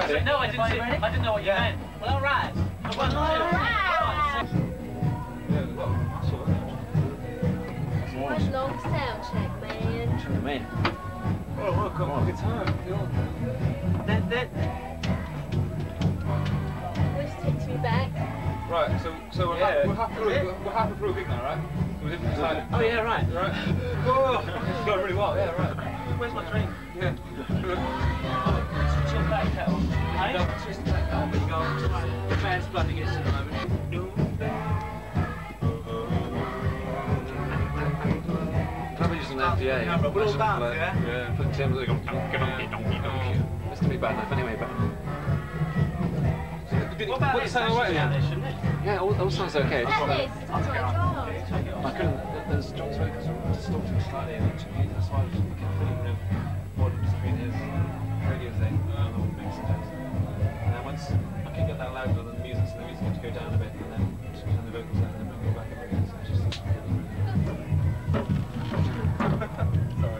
it. No, I didn't see it. I didn't know what you meant. Well, all right. Well, all right. One long sound check, man. Turn them in. Oh, welcome on guitar. Which takes me back. Right, so we're halfway through a gig now, right? We didn't decide. Oh yeah, right. Right. Oh, it's going really well. Yeah, right. Where's my drink? Yeah. Switch back kettle. Hey? Switch the back kettle, but you go. The band's bloody against it at the moment. Probably using an FDA. We're all dance, yeah? Yeah, put Tim there going donkey. That's to be bad enough anyway, but. What about this? Yeah, it all sounds okay. Dennis! Oh my god! I couldn't. There's John's vocals were distorted slightly, and it took me. That's why I kept feeling what between his radio thing and the mix and then once I could get that louder than the music, so the music had to go down a bit, and then just turn the vocals down and then go back up again. So it's just. Sorry.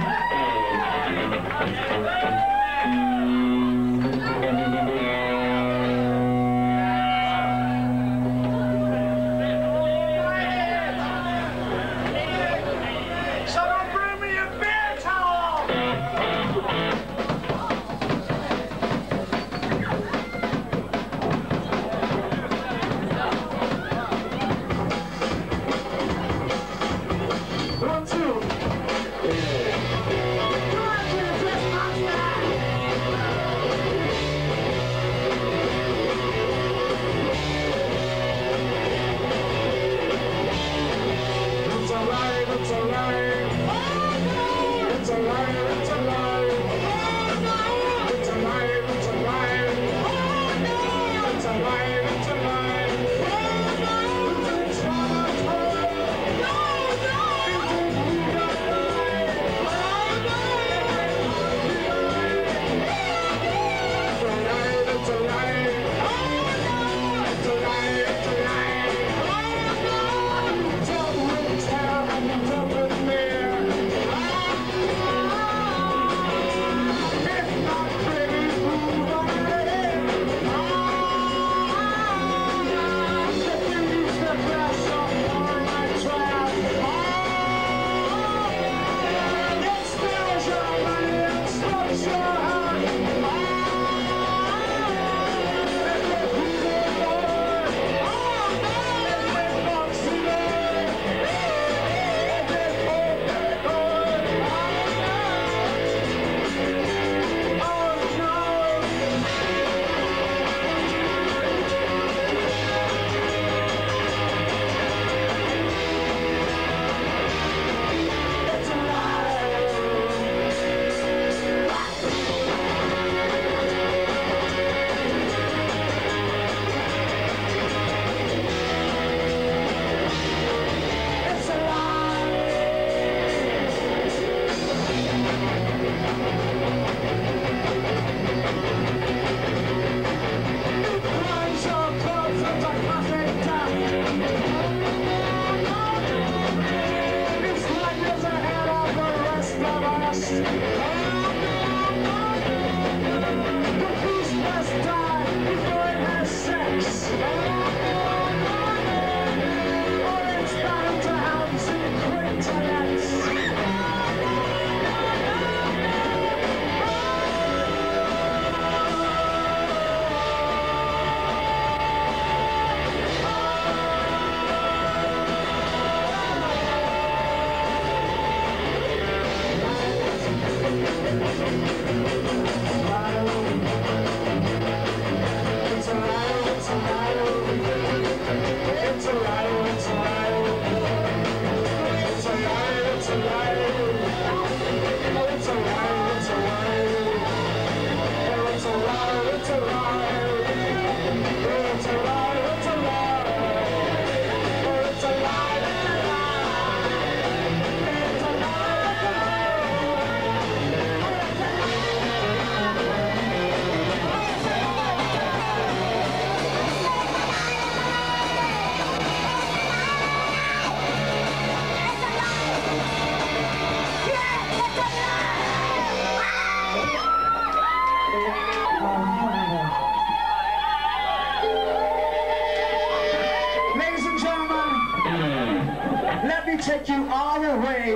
Take you all the way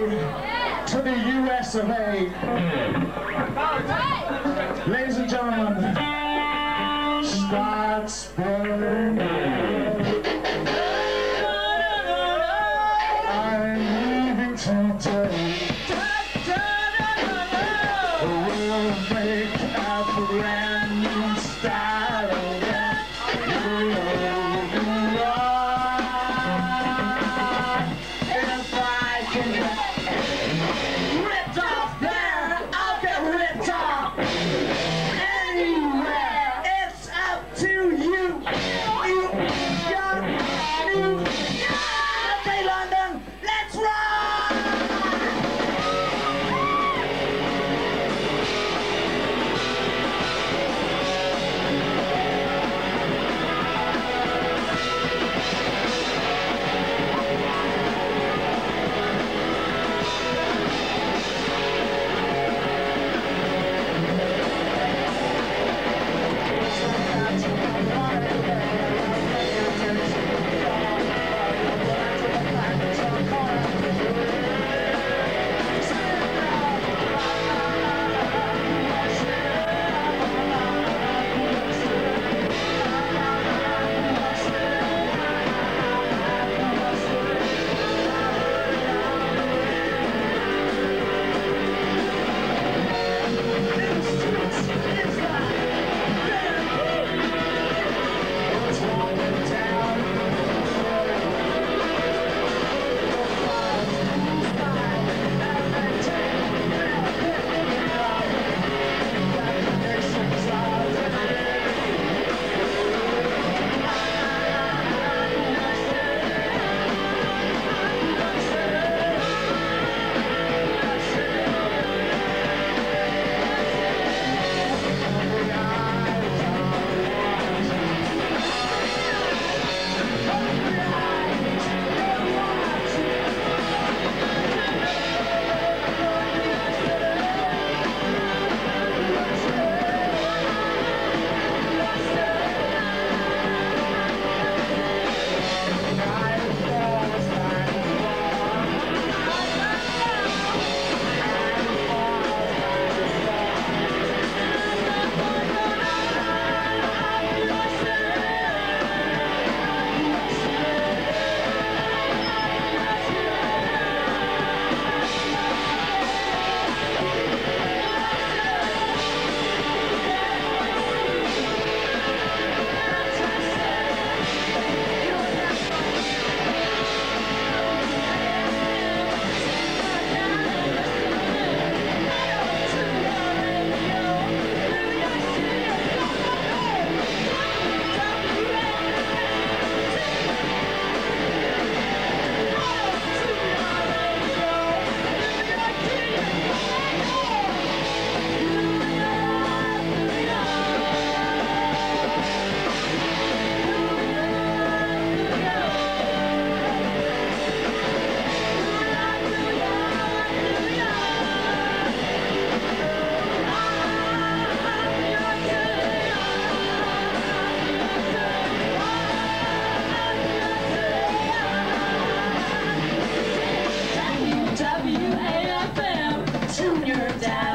to the US of A. Ladies and gentlemen, start spring. I'm leaving today. We'll make a brand new style of ripped off there, I'll get ripped off. down.